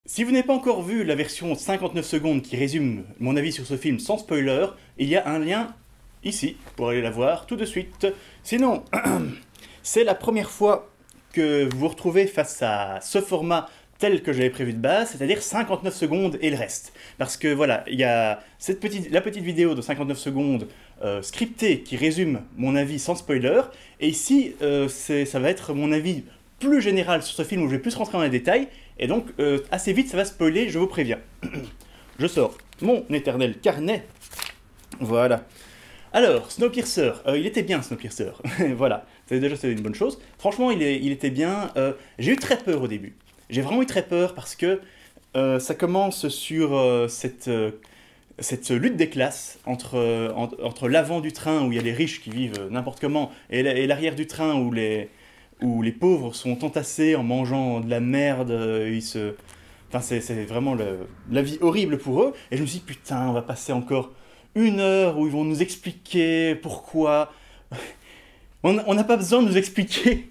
Si vous n'avez pas encore vu la version 59 secondes qui résume mon avis sur ce film sans spoiler, il y a un lien ici pour aller la voir tout de suite. Sinon, c'est la première fois que vous vous retrouvez face à ce format tel que j'avais prévu de base, c'est-à-dire 59 secondes et le reste. Parce que voilà, il y a la petite vidéo de 59 secondes scriptée qui résume mon avis sans spoiler, et ici ça va être mon avis plus général sur ce film où je vais plus rentrer dans les détails, et donc assez vite ça va spoiler, je vous préviens. Je sors mon éternel carnet. Voilà. Alors, Snowpiercer, il était bien Snowpiercer, voilà, c'est une bonne chose. Franchement, il était bien. J'ai eu très peur au début. J'ai vraiment eu très peur parce que ça commence sur cette lutte des classes entre l'avant du train où il y a les riches qui vivent n'importe comment et l'arrière du train où les pauvres sont entassés en mangeant de la merde. Enfin, c'est vraiment la vie horrible pour eux. Et je me suis dit, putain, on va passer encore 1 heure où ils vont nous expliquer pourquoi. On n'a pas besoin de nous expliquer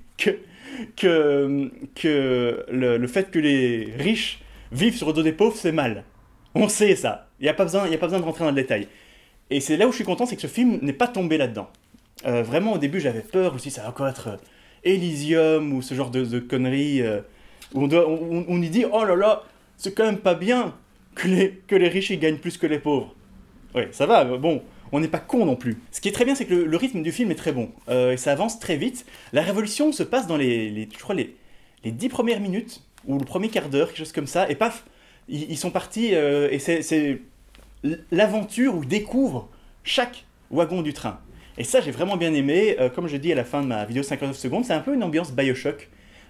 que le fait que les riches vivent sur le dos des pauvres, c'est mal. On sait ça. Il n'y a pas besoin de rentrer dans le détail. Et c'est là où je suis content, c'est que ce film n'est pas tombé là-dedans. Vraiment, au début, j'avais peur. Je me suis dit, ça va encore être Elysium ou ce genre de conneries où on y dit, oh là là, c'est quand même pas bien que les riches ils gagnent plus que les pauvres. Ouais, ça va, bon, on n'est pas con non plus. Ce qui est très bien, c'est que le rythme du film est très bon. Et ça avance très vite. La révolution se passe dans je crois, les 10 premières minutes, ou le premier quart d'heure, quelque chose comme ça, et paf, ils sont partis, et c'est l'aventure où ils découvrent chaque wagon du train. Et ça, j'ai vraiment bien aimé. Comme je dis à la fin de ma vidéo 59 secondes, c'est un peu une ambiance Bioshock.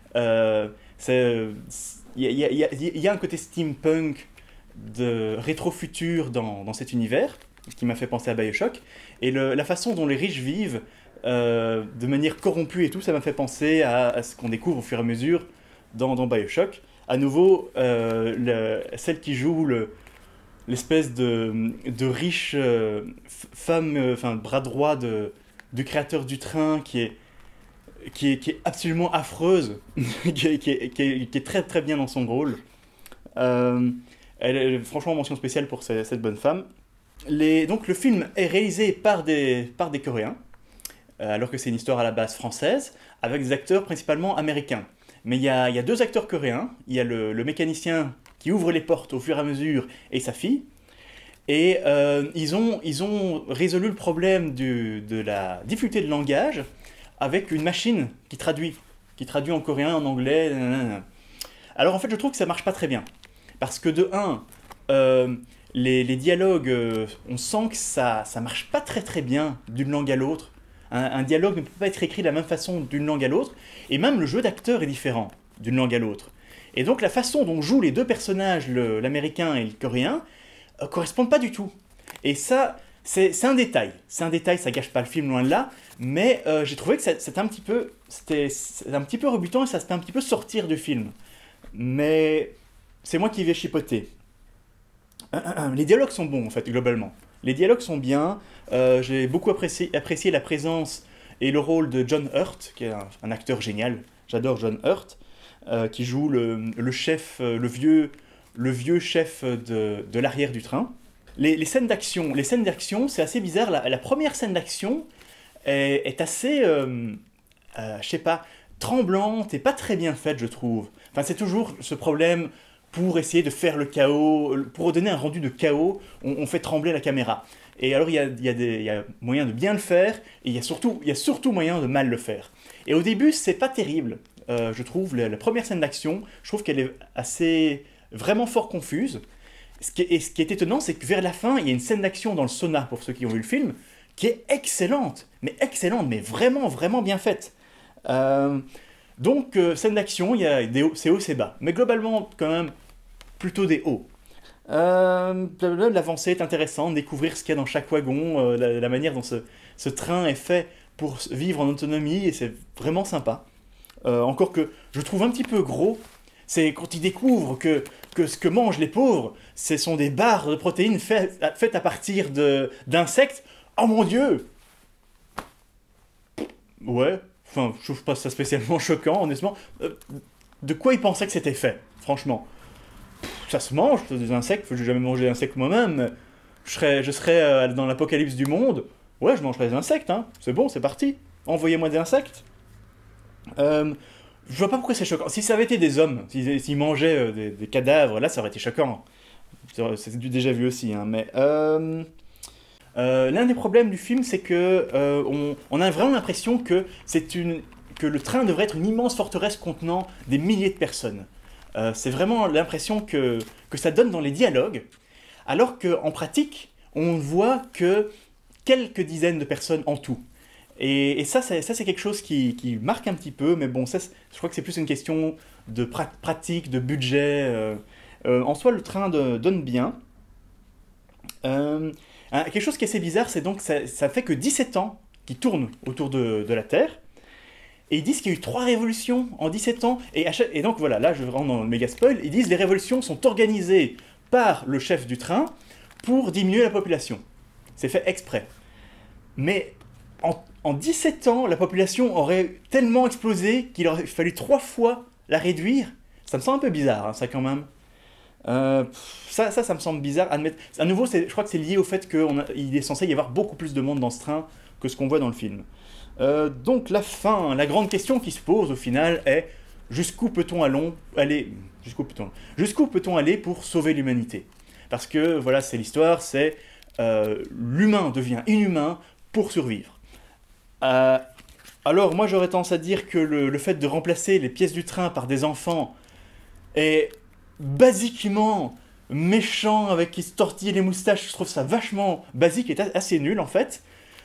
Il y a un côté steampunk de rétro-futur dans cet univers, qui m'a fait penser à Bioshock. Et la façon dont les riches vivent, de manière corrompue et tout, ça m'a fait penser à ce qu'on découvre au fur et à mesure dans Bioshock. À nouveau, celle qui joue l'espèce de riche femme, enfin bras droit du créateur du train, qui est absolument affreuse, qui est très très bien dans son rôle. Franchement, mention spéciale pour cette bonne femme. Donc le film est réalisé par des Coréens, alors que c'est une histoire à la base française, avec des acteurs principalement américains. Mais il y a 2 acteurs coréens. Il y a le mécanicien qui ouvre les portes au fur et à mesure et sa fille. Et ils ont résolu le problème de la difficulté de langage avec une machine qui traduit en coréen, en anglais. Nanana. Alors en fait, je trouve que ça marche pas très bien. Parce que de 1, les dialogues, on sent que ça marche pas très très bien d'une langue à l'autre. Un dialogue ne peut pas être écrit de la même façon d'une langue à l'autre, et même le jeu d'acteur est différent d'une langue à l'autre. Et donc la façon dont jouent les 2 personnages, l'américain et le coréen, correspondent pas du tout. Et ça, c'est un détail. C'est un détail, ça gâche pas le film loin de là, mais j'ai trouvé que c'était un petit peu rebutant et ça se fait un petit peu sortir du film. Mais c'est moi qui vais chipoter. Les dialogues sont bons en fait, globalement. Les dialogues sont bien. J'ai beaucoup apprécié la présence et le rôle de John Hurt, qui est un acteur génial. J'adore John Hurt, qui joue le chef, le vieux chef de l'arrière du train. Les scènes d'action, c'est assez bizarre. La première scène d'action est assez, je sais pas, tremblante et pas très bien faite, je trouve. Enfin, c'est toujours ce problème. Pour essayer de faire le chaos, pour donner un rendu de chaos, on fait trembler la caméra. Et alors il y a moyen de bien le faire, et il y a surtout moyen de mal le faire. Et au début, c'est pas terrible. Je trouve la première scène d'action, je trouve qu'elle est vraiment fort confuse. Ce qui est étonnant, c'est que vers la fin, il y a une scène d'action dans le sauna, pour ceux qui ont vu le film, qui est excellente, mais vraiment, vraiment bien faite. Donc, scène d'action, il y a c'est haut, c'est bas. Mais globalement, quand même, plutôt des hauts. L'avancée est intéressante, découvrir ce qu'il y a dans chaque wagon, la manière dont ce train est fait pour vivre en autonomie, et c'est vraiment sympa. Encore que je trouve un petit peu gros, c'est quand ils découvrent que ce que mangent les pauvres, ce sont des barres de protéines faites à partir d'insectes. Oh mon Dieu! Ouais, enfin, je trouve pas ça spécialement choquant, honnêtement. De quoi ils pensaient que c'était fait, franchement? ça se mange, des insectes, j'ai jamais mangé d'insectes moi-même. Je serais dans l'apocalypse du monde. Ouais, je mangerais des insectes, hein. C'est bon, c'est parti. Envoyez-moi des insectes. Je vois pas pourquoi c'est choquant. Si ça avait été des hommes, s'ils mangeaient des cadavres, là ça aurait été choquant. C'est du déjà vu aussi, hein. Mais l'un des problèmes du film, c'est que on a vraiment l'impression que que le train devrait être une immense forteresse contenant des milliers de personnes. C'est vraiment l'impression que ça donne dans les dialogues, alors qu'en pratique, on ne voit que quelques dizaines de personnes en tout. Et ça, c'est quelque chose qui marque un petit peu, mais bon, ça, je crois que c'est plus une question de pratique, de budget. En soi, le train donne bien. Quelque chose qui est assez bizarre, c'est donc ça fait que 17 ans qu'il tourne autour de la Terre. Et ils disent qu'il y a eu 3 révolutions en 17 ans. Et donc voilà, là je rentre dans le méga spoil. Ils disent que les révolutions sont organisées par le chef du train pour diminuer la population. C'est fait exprès. Mais en 17 ans, la population aurait tellement explosé qu'il aurait fallu 3 fois la réduire. Ça me semble un peu bizarre, hein, ça quand même. Ça me semble bizarre. À nouveau, je crois que c'est lié au fait qu'il est censé y avoir beaucoup plus de monde dans ce train que ce qu'on voit dans le film. Donc la fin, la grande question qui se pose au final est jusqu'où peut-on aller pour sauver l'humanité? Parce que voilà, c'est l'histoire, c'est l'humain devient inhumain pour survivre. Alors moi j'aurais tendance à dire que le fait de remplacer les pièces du train par des enfants est basiquement méchant avec qui se tortillent les moustaches. Je trouve ça vachement basique et assez nul en fait.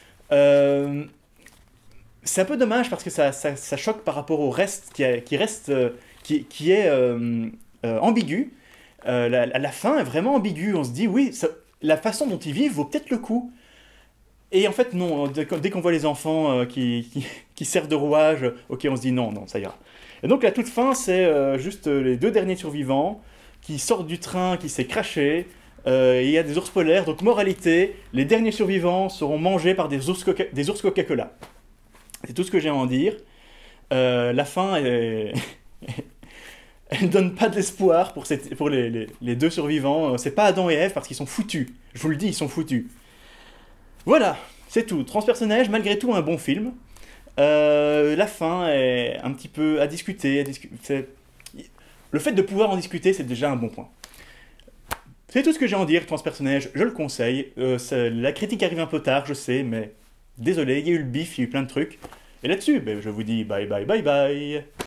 C'est un peu dommage parce que ça choque par rapport au reste qui est ambigu. La fin est vraiment ambiguë. On se dit, oui, la façon dont ils vivent vaut peut-être le coup. Et en fait, non. Dès qu'on voit les enfants qui servent de rouage, ok, on se dit non, ça ira. Et donc la toute fin, c'est juste les 2 derniers survivants qui sortent du train qui s'est crashé. Il y a des ours polaires. Donc moralité, les derniers survivants seront mangés par des ours Coca-Cola. C'est tout ce que j'ai à en dire. La fin, elle donne pas d'espoir pour les 2 survivants. C'est pas Adam et Ève parce qu'ils sont foutus. Je vous le dis, ils sont foutus. Voilà, c'est tout. Transpersonnage, malgré tout, un bon film. La fin est un petit peu à discuter. Le fait de pouvoir en discuter, c'est déjà un bon point. C'est tout ce que j'ai à en dire. Transpersonnage, je le conseille. La critique arrive un peu tard, je sais, mais désolé, il y a eu le bif, il y a eu plein de trucs. Et là-dessus, je vous dis bye bye bye bye.